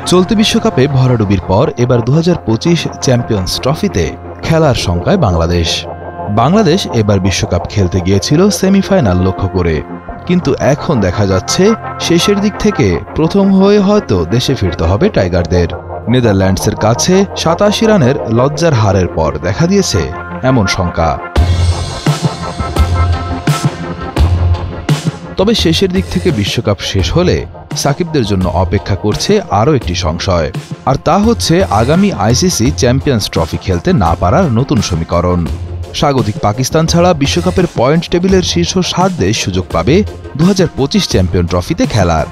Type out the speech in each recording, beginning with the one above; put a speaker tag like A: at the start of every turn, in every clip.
A: চলতি বিশ্বকাপে ভরাডুবির পর এবার 2025 চ্যাম্পিয়ন্স ট্রফিতে খেলার শঙ্কায় বাংলাদেশ এবার বিশ্বকাপ খেলতে গিয়েছিল সেমিফাইনাল লক্ষ্য করে, কিন্তু এখন দেখা যাচ্ছে শেষের দিক থেকে প্রথম হয়ে হয়তো দেশে ফিরতে হবে টাইগারদের। নেদারল্যান্ডসের কাছে 87 রানের লজ্জার হারের পর দেখা দিয়েছে এমন শঙ্কা। তবে শেষের দিক থেকে বিশ্বকাপ শেষ হলে সাকিবদের জন্য অপেক্ষা করছে আরও একটি সংশয়, আর তা হচ্ছে আগামী আইসিসি চ্যাম্পিয়ন্স ট্রফি খেলতে না পারার নতুন সমীকরণ। স্বাগতিক পাকিস্তান ছাড়া বিশ্বকাপের পয়েন্ট টেবিলের শীর্ষ 7 দেশ সুযোগ পাবে 2025 চ্যাম্পিয়ন ট্রফিতে খেলার।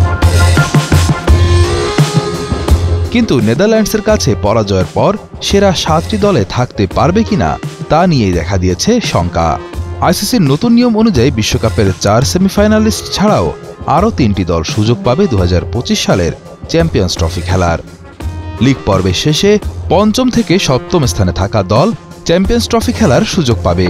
A: কিন্তু নেদারল্যান্ডসের কাছে পরাজয়ের পর সেরা 7টি দলে থাকতে পারবে কিনা তা নিয়েই দেখা দিয়েছে শঙ্কা। আইসিসির নতুন নিয়ম অনুযায়ী বিশ্বকাপের 4 সেমিফাইনালিস্ট ছাড়াও আরও 3টি দল সুযোগ পাবে 2025 সালের চ্যাম্পিয়ন্স ট্রফি খেলার। লিগ পর্বের শেষে 5ম থেকে 7ম স্থানে থাকা দল চ্যাম্পিয়ন্স ট্রফি খেলার সুযোগ পাবে।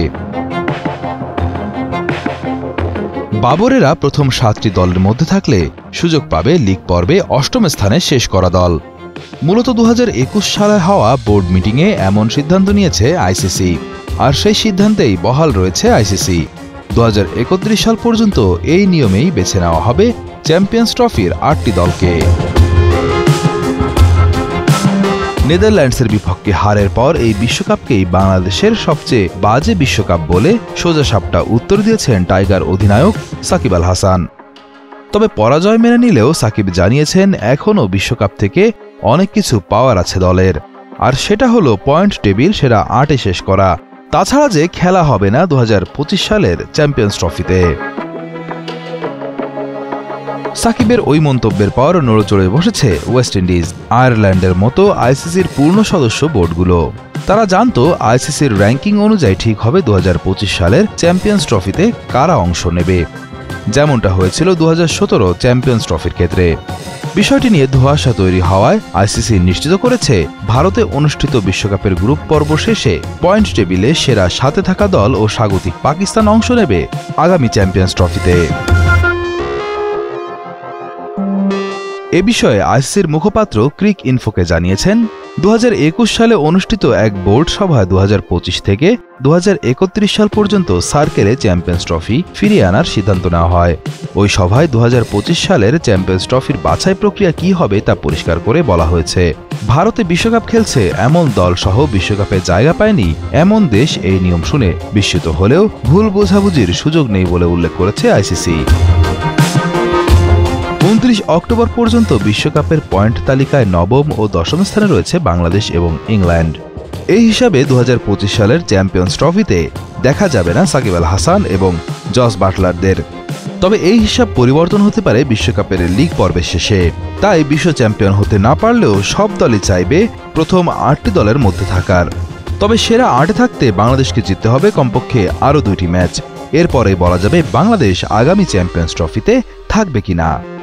A: বাবরেরা প্রথম 7টি দলের মধ্যে থাকলে সুযোগ পাবে লিগ পর্বে 8ম স্থানে শেষ করা দল। মূলত 2021 সালে হওয়া বোর্ড মিটিংয়ে এমন সিদ্ধান্ত নিয়েছে আইসিসি, আর সেই সিদ্ধান্তেই বহাল রয়েছে আইসিসি। 2031 সাল পর্যন্ত এই নিয়মেই বেছে নেওয়া হবে চ্যাম্পিয়ন্স ট্রফির 8টি দলকে। নেদারল্যান্ডসের বিপক্ষে হারের পর এই বিশ্বকাপকেই বাংলাদেশের সবচেয়ে বাজে বিশ্বকাপ বলে সোজাসাপটা উত্তর দিয়েছেন টাইগার অধিনায়ক সাকিব আল হাসান। তবে পরাজয় মেনে নিলেও সাকিব জানিয়েছেন এখনও বিশ্বকাপ থেকে অনেক কিছু পাওয়ার আছে দলের, আর সেটা হলো পয়েন্ট টেবিল সেরা 8-এ শেষ করা। তাছাড়া যে খেলা হবে না 2025 সালের চ্যাম্পিয়ন্স ট্রফিতে। সাকিবের ওই মন্তব্যের পর নড়েচড়ে বসেছে ওয়েস্ট ইন্ডিজ, আয়ারল্যান্ডের মতো আইসিসির পূর্ণ সদস্য বোর্ডগুলো। তারা জানত আইসিসির র্যাঙ্কিং অনুযায়ী ঠিক হবে 2025 সালের চ্যাম্পিয়ন্স ট্রফিতে কারা অংশ নেবে, যেমনটা হয়েছিল 2017 চ্যাম্পিয়ন্স ট্রফির ক্ষেত্রে। বিষয়টি নিয়ে ধোঁয়াশা তৈরি হওয়ায় আইসিসি নিশ্চিত করেছে ভারতে অনুষ্ঠিত বিশ্বকাপের গ্রুপ পর্ব শেষে পয়েন্ট টেবিলে সেরা 7-এ থাকা দল ও স্বাগতিক পাকিস্তান অংশ নেবে আগামী চ্যাম্পিয়ন্স ট্রফিতে। এ বিষয়ে আইসিসির মুখপাত্র ক্রিক ইনফোকে জানিয়েছেন, 2021 সালে অনুষ্ঠিত এক বোর্ড সভায় 2025 থেকে 2031 সাল পর্যন্ত সার্কেলে চ্যাম্পিয়ন্স ট্রফি ফিরিয়ে আনার সিদ্ধান্ত নেওয়া হয়। ওই সভায় 2025 সালের চ্যাম্পিয়ন্স ট্রফির বাছাই প্রক্রিয়া কি হবে তা পরিষ্কার করে বলা হয়েছে। ভারতে বিশ্বকাপ খেলছে এমন দল সহ বিশ্বকাপে জায়গা পায়নি এমন দেশ এই নিয়ম শুনে বিস্মিত হলেও ভুল বোঝাবুঝির সুযোগ নেই বলে উল্লেখ করেছে আইসিসি। 29 অক্টোবর পর্যন্ত বিশ্বকাপের পয়েন্ট তালিকায় 9ম ও 10ম স্থানে রয়েছে বাংলাদেশ এবং ইংল্যান্ড। এই হিসাবে 2025 সালের চ্যাম্পিয়ন্স ট্রফিতে দেখা যাবে না সাকিব আল হাসান এবং জস বাটলারদের। তবে এই হিসাব পরিবর্তন হতে পারে বিশ্বকাপের লিগ পর্বের শেষে। তাই বিশ্ব চ্যাম্পিয়ন হতে না পারলেও সব দলই চাইবে প্রথম 8টি দলের মধ্যে থাকার। তবে সেরা 8-এ থাকতে বাংলাদেশকে জিততে হবে কমপক্ষে আরও 2টি ম্যাচ। এরপরে বলা যাবে বাংলাদেশ আগামী চ্যাম্পিয়ন্স ট্রফিতে থাকবে কিনা।